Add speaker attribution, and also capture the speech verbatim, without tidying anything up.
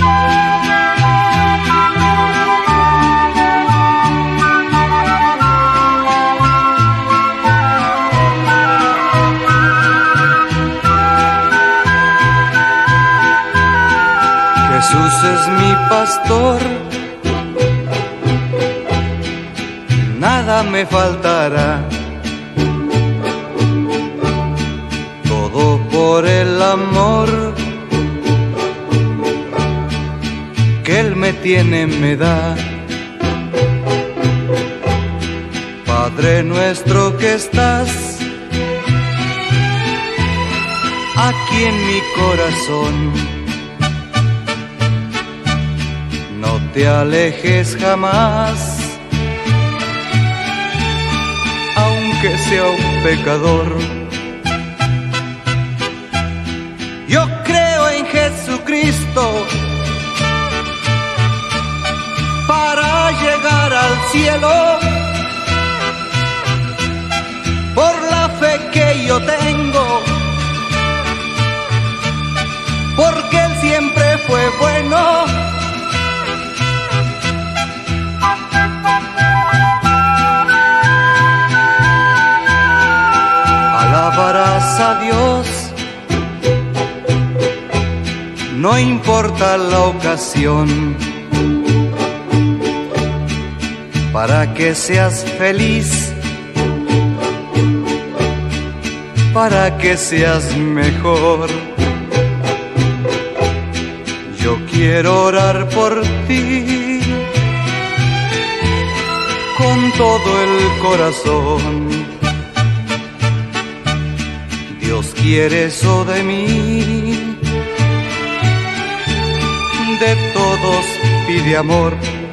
Speaker 1: Jesús es mi pastor, nada me faltará. Todo por el amor que Él me tiene, me da. Padre nuestro que estás aquí en mi corazón, no te alejes jamás, aunque sea un pecador. Yo creo en Jesucristo para llegar al cielo, por la fe que yo tengo, porque Él siempre fue bueno. Alabarás a Dios, no importa la ocasión, para que seas feliz, para que seas mejor. Yo quiero orar por ti con todo el corazón. Dios quiere eso de mí, de todos pide amor.